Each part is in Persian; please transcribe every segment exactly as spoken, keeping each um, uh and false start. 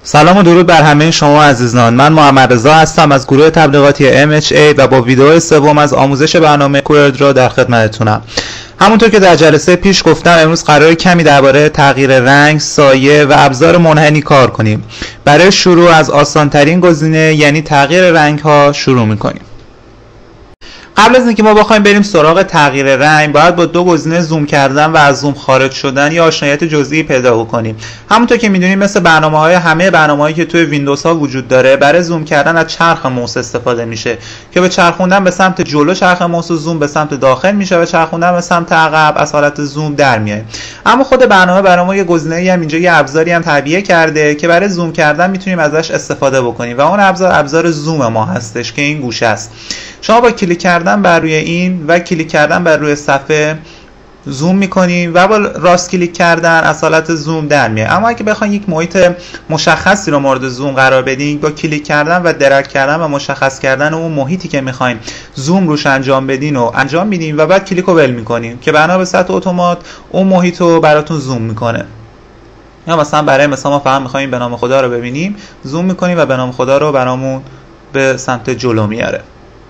سلام و درود بر همه شما عزیزان. من محمد رضا هستم از گروه تبلیغاتی ام اچ ای و با ویدیو سوم از آموزش برنامه کوردرو در خدمتتونم. همونطور که در جلسه پیش گفتم، امروز قراره کمی درباره تغییر رنگ، سایه و ابزار منحنی کار کنیم. برای شروع از آسان‌ترین گزینه یعنی تغییر رنگ ها شروع می‌کنیم. قبل از اینکه ما بخوایم بریم سراغ تغییر رنگ، باید با دو گزینه زوم کردن و از زوم خارج شدن یا آشناییت جزئی پیدا کنیم. همونطور که میدونیم مثل برنامه‌های همه برنامه‌هایی که توی ویندوز ها وجود داره، برای زوم کردن از چرخ موس استفاده میشه که به چرخوندن به سمت جلو چرخ موس و زوم به سمت داخل میشه و چرخوندن به سمت عقب از حالت زوم در میاد. اما خود برنامه برای ما یه گزینه‌ای هم اینجا یه ابزاری هم تعبیه کرده که برای زوم کردن میتونیم ازش استفاده بکنیم و اون ابزار ابزار زوم ما هستش که این گوشه است. شما با کلیک کردن بر روی این و کلیک کردن بر روی صفحه زوم میکنیم و با راست کلیک کردن از حالت زوم در میاد. اما اگه بخواید یک محیط مشخصی رو مورد زوم قرار بدین، با کلیک کردن و درگ کردن و مشخص کردن اون محیطی که میخواین زوم روش انجام بدین و انجام میدین و بعد کلیک رو ول میکنین که بنا به سطح اتومات اون محیط رو براتون زوم میکنه. یا مثلا برای مثلا ما فقط میخوایم به نام خدا رو ببینیم، زوم میکنیم و به نام خدا رو برامون به سمت جلو میاره.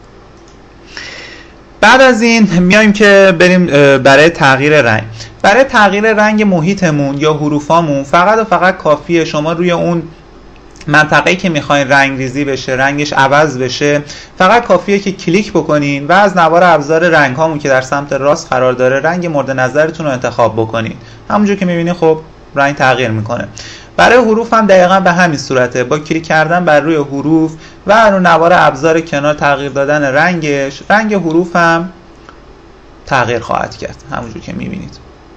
بعد از این میایم که بریم برای تغییر رنگ. برای تغییر رنگ محیطمون یا حروفامون فقط و فقط کافیه شما روی اون منطقه‌ای که میخواین رنگ ریزی بشه، رنگش عوض بشه، فقط کافیه که کلیک بکنین و از نوار ابزار رنگ هامون که در سمت راست قرار داره رنگ مورد نظرتون رو انتخاب بکنین. همونجور که میبینید خب رنگ تغییر میکنه. برای حروف هم دقیقاً به همین صورته. با کلیک کردن بر روی حروف و رو نوار ابزار کنار تغییر دادن رنگش، رنگ حروف هم تغییر خواهد کرد همونجور که میبینید.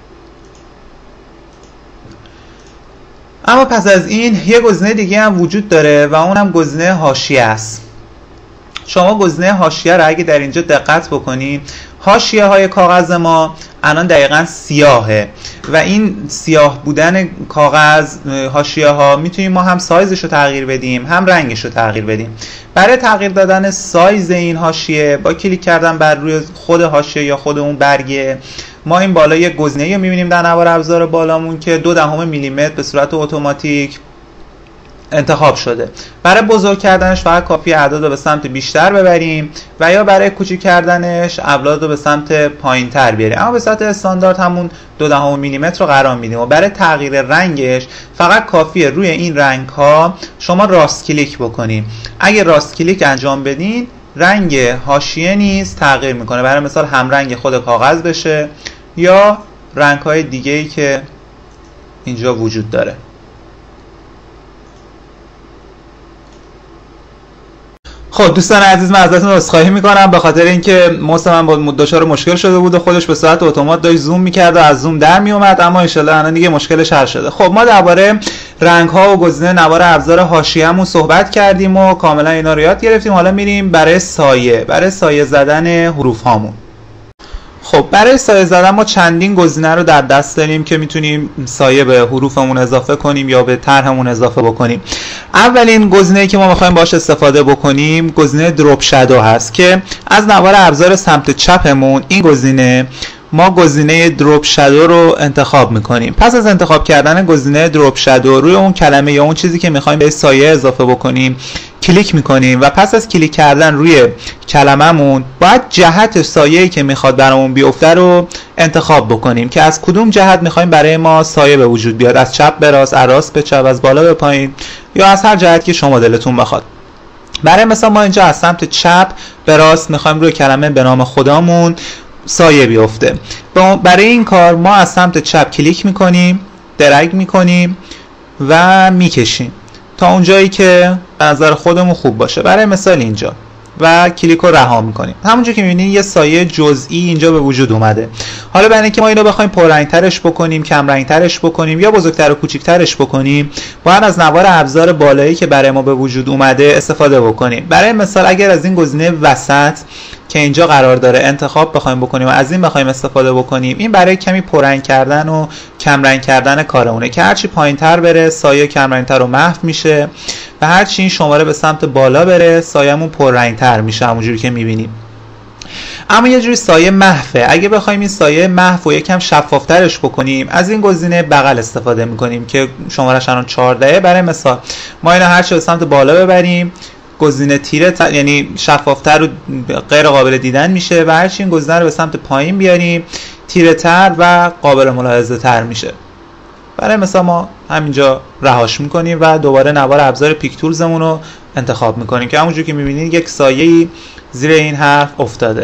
اما پس از این یه گزینه دیگه هم وجود داره و اون هم گزینه حاشیه است. شما گزینه حاشیه رو اگه در اینجا دقت بکنید، حاشیه های کاغذ ما الان دقیقاً سیاهه و این سیاه بودن کاغذ حاشیه ها میتونیم ما هم سایزش رو تغییر بدیم هم رنگش رو تغییر بدیم. برای تغییر دادن سایز این حاشیه با کلیک کردن بر روی خود حاشیه یا خود اون برگه، ما این بالا یک گزینه‌ای رو میبینیم در نوار ابزار بالامون که دو دهم میلیمتر به صورت اتوماتیک انتخاب شده. برای بزرگ کردنش فقط کافی اعداد رو به سمت بیشتر ببریم و یا برای کوچیک کردنش ابعاد رو به سمت پایین‌تر بیاریم. اما به صورت استاندارد همون دو دهم میلیمتر رو قرار میدیم و برای تغییر رنگش فقط کافیه روی این رنگ ها شما راست کلیک بکنید. اگه راست کلیک انجام بدین، رنگ حاشیه نیز تغییر میکنه. برای مثال هم رنگ خود کاغذ بشه یا رنگ های دیگه‌ای که اینجا وجود داره. خب دوستان عزیز، من ازتون عذرخواهی میکنم به خاطر اینکه موس من با دچار مشکل شده بود و خودش به صورت اتومات داشت زوم میکرد و از زوم در میومد، اما ان شاءالله الان دیگه مشکلش حل شده. خب ما درباره رنگ ها و گزینه نوار ابزار حاشیه‌مون صحبت کردیم و کاملا اینا رو یاد گرفتیم. حالا میریم برای سایه، برای سایه زدن حروف هامون. خب برای سایه زدن ما چندین گزینه رو در دست داریم که میتونیم سایه به حروفمون اضافه کنیم یا به طرحمون اضافه بکنیم. اولین گزینه‌ای که ما می‌خوایم باهاش استفاده بکنیم گزینه دروپ شادو هست که از نوار ابزار سمت چپمون این گزینه ما گزینه دروپ شادو رو انتخاب میکنیم. پس از انتخاب کردن گزینه دروپ شادو روی اون کلمه یا اون چیزی که میخوایم به سایه اضافه بکنیم کلیک میکنیم و پس از کلیک کردن روی کلمه‌مون باید جهت سایه‌ای که میخواد برامون بیفته رو انتخاب بکنیم که از کدوم جهت میخوایم برای ما سایه به وجود بیاد، از چپ به راست، از راست به چپ، از بالا به پایین یا از هر جهت که شما دلتون بخواد. برای مثلا ما اینجا از سمت چپ به راست میخوایم روی کلمه به نام خدامون سایه بیفته. برای این کار ما از سمت چپ کلیک میکنیم، درگ میکنیم و میکشیم تا اونجایی که به نظر خودمون خوب باشه. برای مثال اینجا و کلیک رو رها میکنیم. همونجور که میبینید یه سایه جزئی اینجا به وجود اومده. حالا برای اینکه ما اینو بخوایم پررنگ‌ترش بکنیم، کم رنگ‌ترش بکنیم یا بزرگتر و کوچیک‌ترش بکنیم، باید از نوار ابزار بالایی که برای ما به وجود اومده استفاده بکنیم. برای مثال اگر از این گزینه وسط که اینجا قرار داره انتخاب بخوایم بکنیم و از این بخوایم استفاده بکنیم، این برای کمی پررنگ کردن و کم رنگ کردن کارمونه که هرچی پایین‌تر بره سایه کم رنگ‌تر و محو میشه و هرچی این شماره به سمت بالا بره سایه‌مون پررنگ‌تر میشه همونجوری که می‌بینیم. اما یه جوری سایه محوه. اگه بخوایم این سایه محو و یکم شفافترش بکنیم از این گزینه بغل استفاده میکنیم که شمارش الان چهارده. برای مثال ما اینو هرچی به سمت بالا ببریم گزینه تیره ت... یعنی شفافتر و غیر قابل دیدن میشه و هرچی این گزینه رو به سمت پایین بیاریم تیره تر و قابل ملاحظه تر میشه. برای مثال ما همینجا رهاش میکنیم و دوباره نوار ابزار پیک تولزمون رو انتخاب میکنیم که همونجور که میبینید یک سایه‌ای زیر این حرف افتاده.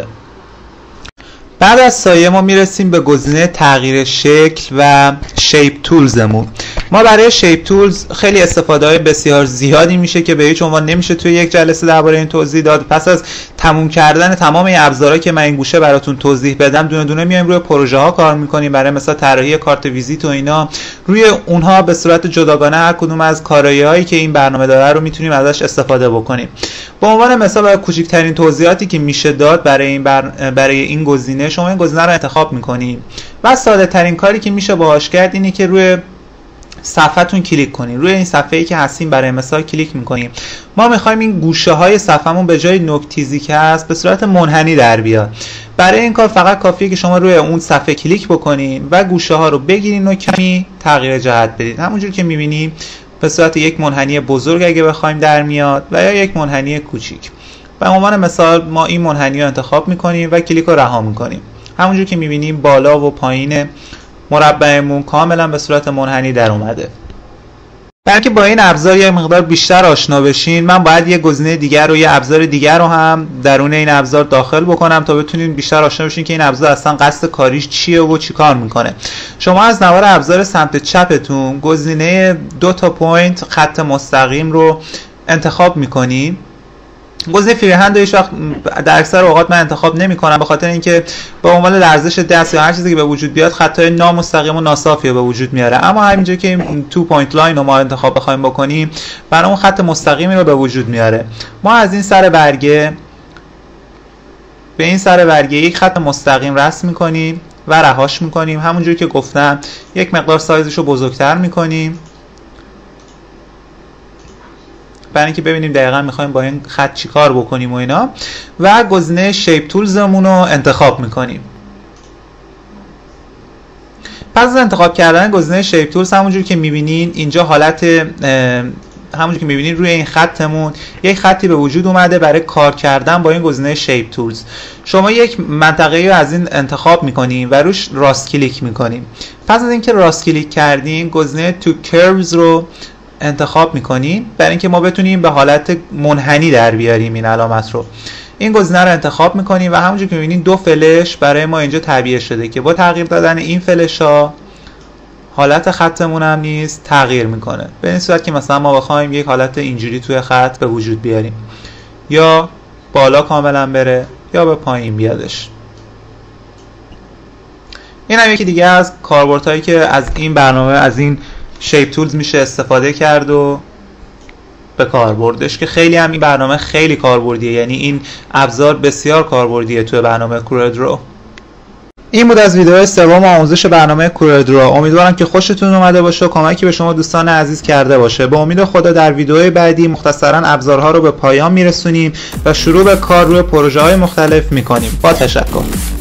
بعد از سایه ما میرسیم به گزینه تغییر شکل و شیپ تولزمون. ما برای شیپ تولز خیلی استفاده های بسیار زیادی میشه که به هیچ عنوان نمیشه توی یک جلسه درباره این توضیح داد. پس از تموم کردن تمام این ابزارها که من این گوشه براتون توضیح بدم دونه دونه میایم روی پروژه ها کار میکنیم. برای مثلا طراحی کارت ویزیت و اینا روی اونها به صورت جداگانه هر کدوم از کارایی که این برنامه داره رو میتونیم ازش استفاده بکنیم. به عنوان مثال برای کوچکترین توضیحاتی که میشه داد برای این بر... برای این گزینه شما این گزینه رو انتخاب میکنین و ساده ترین کاری که میشه باهاش کرد اینه که روی صفحه‌تون کلیک کنین. روی این صفحه‌ای که هستیم برای مثال کلیک میکنیم. ما میخوایم این گوشه های صفحه‌مون به جای نوک‌تیزی که هست به صورت منحنی در بیاد. برای این کار فقط کافیه که شما روی اون صفحه کلیک بکنین و گوشه ها رو بگیرین و کمی تغییر جهت بدید. همونجور که میبینیم به صورت یک منحنی بزرگ اگه بخوایم در میاد و یا یک منحنی کوچیک. به عنوان مثال ما این منحنی رو انتخاب میکنیم و کلیک رو رها میکنیم. همونجور که میبینیم بالا و پایین مربعمون کاملا به صورت منحنی در اومده. بلکه با این ابزار یه مقدار بیشتر آشنا بشین من باید یه گزینه دیگر رو یه ابزار دیگر رو هم درون این ابزار داخل بکنم تا بتونین بیشتر آشنا بشین که این ابزار اصلا قصد کاریش چیه و چی کار میکنه. شما از نوار ابزار سمت چپتون گزینه دو تا پوینت خط مستقیم رو انتخاب میکنین. گزینه فری هند رو هیچ وقت در اکثر اوقات من انتخاب نمی کنم به خاطر اینکه به عنوان لرزش دست یا هر چیزی که به وجود بیاد خطای نامستقیم و ناصافی به وجود میاره. اما همینجا که این تو پوینت لاین رو ما انتخاب بخوایم بکنیم برامون خط مستقیمی رو به وجود میاره. ما از این سر برگه به این سر برگه یک خط مستقیم رسم میکنیم و رهاش میکنیم. همونجوری که گفتم یک مقدار سایزش رو بزرگتر میکنیم برای اینکه ببینیم دقیقاً می‌خوایم با این خط چی کار بکنیم و اینا و گزینه شیپ تولزمون رو انتخاب می‌کنیم. پس از انتخاب کردن گزینه شیپ تولز همونجوری که می‌بینین اینجا حالت همونجوری که می‌بینین روی این خطمون یک خطی به وجود اومده برای کار کردن با این گزینه شیپ تولز. شما یک منطقه‌ای رو از این انتخاب می‌کنین و روش راست کلیک می‌کنین. پس از اینکه راست کلیک کردین گزینه تو کروز رو انتخاب میکنیم برای اینکه ما بتونیم به حالت منحنی در بیاریم این علامت رو. این گزینه رو انتخاب میکنیم و همونجوری که میبینید دو فلش برای ما اینجا تعبیه شده که با تغییر دادن این فلش ها حالت خطمون هم نیز تغییر میکنه. به این صورت که مثلا ما بخوایم یک حالت اینجوری توی خط به وجود بیاریم یا بالا کاملا بره یا به پایین بیادش. این هم یکی دیگه از کاربردهایی که از این برنامه از این شیپ تولز میشه استفاده کرد و به کار بردش که خیلی هم این برنامه خیلی کاربردیه. یعنی این ابزار بسیار کاربردیه توی برنامه کوردرو. این بود از ویدیو سوم آموزش برنامه کوردرو. امیدوارم که خوشتون اومده باشه و کمکی به شما دوستان عزیز کرده باشه. به امید خدا در ویدیوهای بعدی مختصرا ابزارها رو به پایان میرسونیم و شروع به کار روی پروژه های مختلف میکنیم. با تشکر.